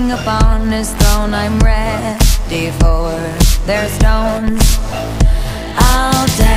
king upon his throne. I'm ready for their stones. I'll die